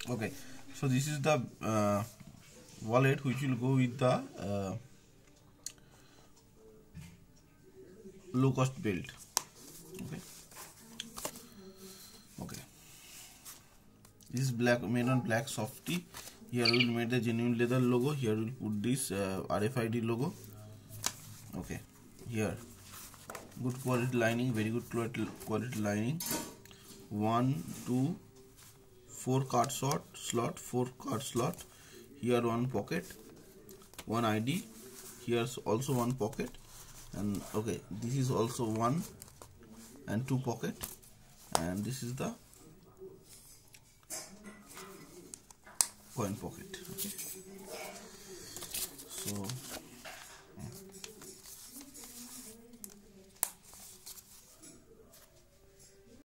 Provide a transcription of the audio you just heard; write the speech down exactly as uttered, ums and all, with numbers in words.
Okay, so this is the uh, wallet which will go with the uh, low cost belt. Okay, okay, this is black, made on black softy. Here we will make the genuine leather logo. Here we will put this uh, R F I D logo. Okay, here good quality lining, very good quality, quality lining. One, two, four card slot, slot, four card slot. Here one pocket, one I D. Here's also one pocket, and okay, this is also one and two pocket, and this is the coin pocket. Okay, so